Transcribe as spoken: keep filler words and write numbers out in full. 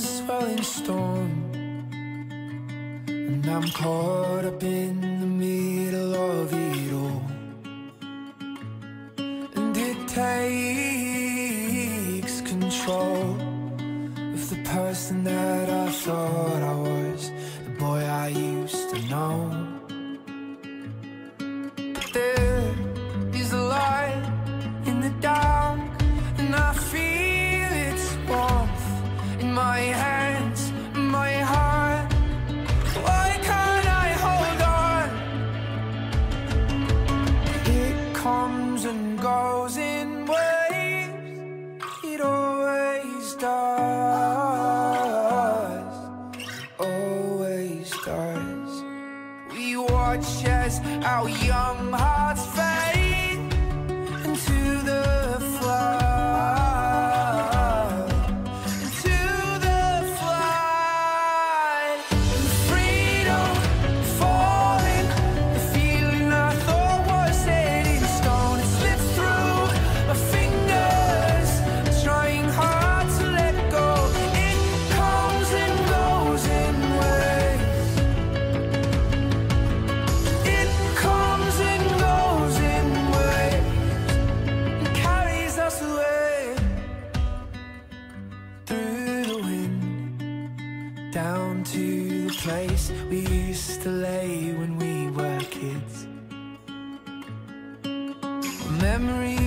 swelling storm, and I'm caught up in the middle of it all. And it takes control of the person that I thought I was, the boy I used to know. But there is a light in the dark, and I feel its warmth in my hands, my heart. Why can't I hold on? It comes and goes in waves, it always does, always does. We watch as our young hearts fade into the flood, into the flood. The freedom falling, the feeling I thought was set in stone. It slips through my fingers, trying hard to let go. It comes and goes in waves. It comes and goes in waves, and carries us away through the wind, down to the place we used to lay when we were kids. A memory